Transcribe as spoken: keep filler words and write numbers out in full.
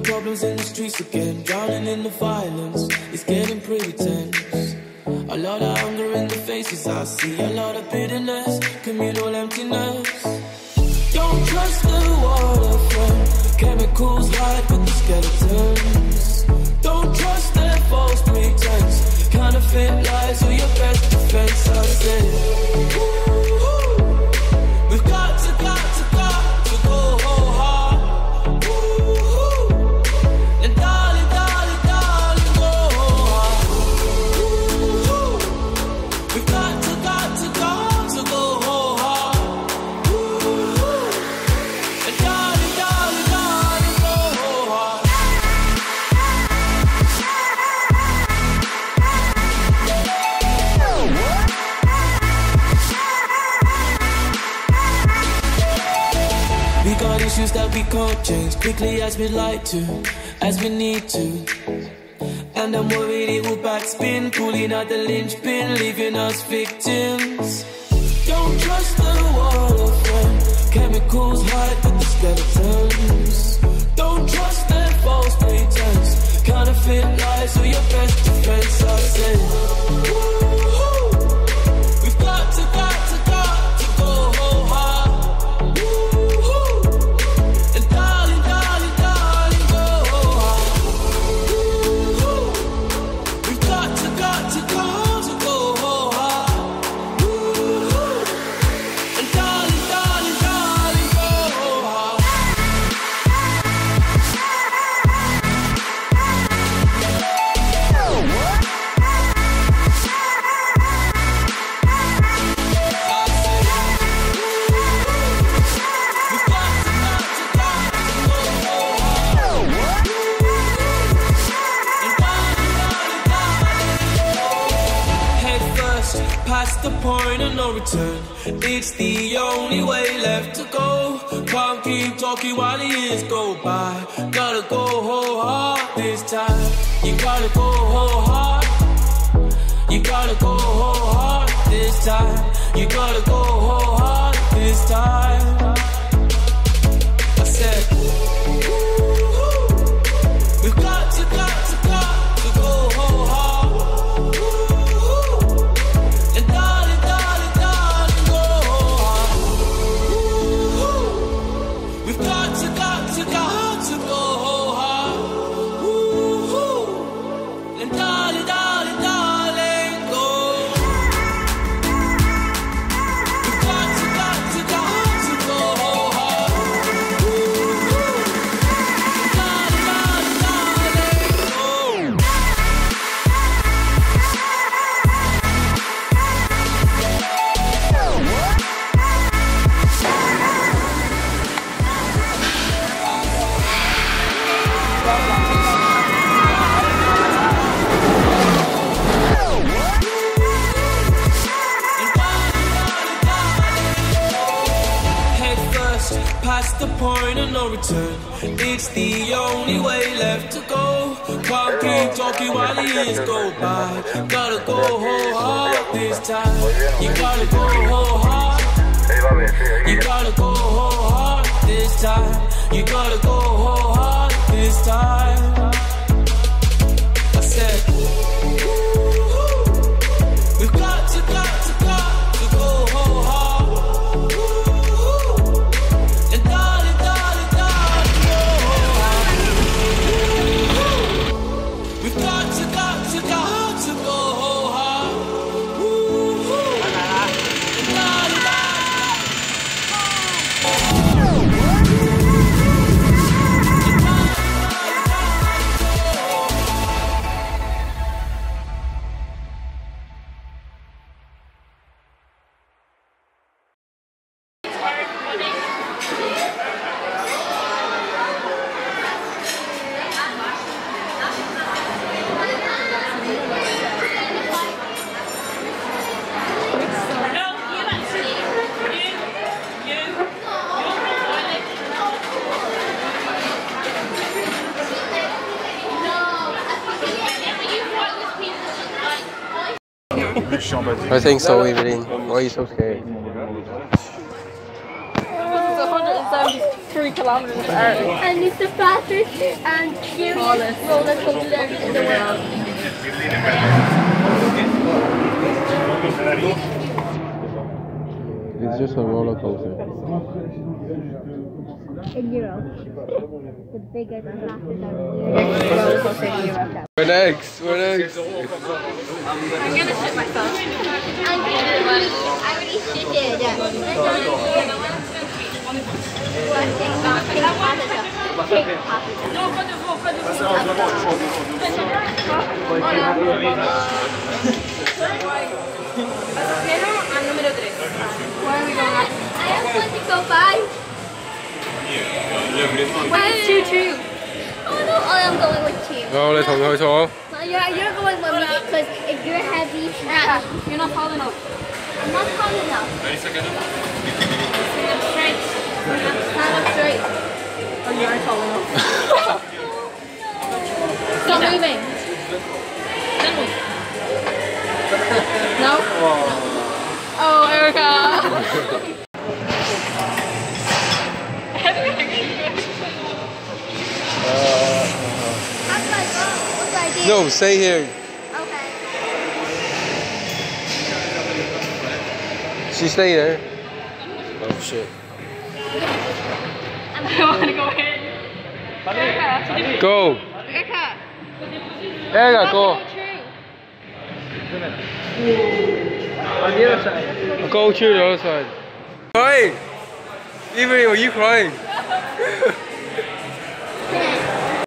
problems in the streets again, drowning in the violence. It's getting pretty tense. A lot of anger in the faces I see, a lot of bitterness, communal emptiness. Don't trust the water friend. Chemicals hide with the skeletons. Don't trust their false pretense. Counterfeit lies are your best defense, I say. We've got to, got to, got to go hard. And darling, darling, darling, go hard. We've got to, got to, got to go hard. And darling, darling, darling, go hard. We got issues that we can't change quickly as we'd like to, as we need to. And I'm worried it will backspin, pulling out the linchpin, leaving us victims. Don't trust the water friend. Chemicals hide with the skeletons. Don't trust their false pretense. Counterfeit lies are your best defense, I say. We've got to, got to, got to go hard. And darling, darling, darling, go hard. We've got to, got to, got to go hard. And darling, darling, darling, go hard. We've got to, got to, got to go hard. And darling, darling, darling, head first, past the point of no return. It's the only way left to go. Can't keep talking while the years go by. Gotta go whole hard this time. You gotta go whole hard. You gotta go whole hard this time. You gotta go whole hard this time. I said, we've got to, got to, got to go whole hard. And darling, darling, darling, go hard. We've got to, got to, got to go hard. And darling, darling, darling, go. We've got to, got to, got to go hard. Darling, darling, darling, go. Head first, past the point of no return. It's the only way left to go. Can't keep talking while the years go by. Gotta go whole hard this time. You gotta go whole hard. You gotta go whole hard this time. You gotta go whole hard this time. I said, we've got to, got to, got to go whole hard. And darling, darling, darling, go hard. We've got to, got to, got to go hard. And darling, I think so, Evelyn. Why are you so scared? This is one hundred seventy-three three kilometers per hour. And it's the fastest and scariest roller coaster in the world. It's just a roller coaster. In Europe. The biggest and fastest and weirdest roller coaster in Europe. We're next, we're next. I'm gonna shit myself. I'm gonna I already shitted. I'm número tres. Where are we going? I just want to go by. Where's two two? Oh no, oh, I'm going with two. 我哋同佢坐。 You're, you're going with me because if you're heavy, Yeah, you're not tall enough. I'm not tall enough. Stand up straight. Stand up straight. Oh, you are tall enough. Stop moving. Don't move. No? Oh, Erica. How do I go? What do I do? No, stay here. Okay. She stay there. Oh shit. I want to go in. Erica. Go. Erica. Erica, go. On the other side. Go to the other side. Crying. Even are you crying?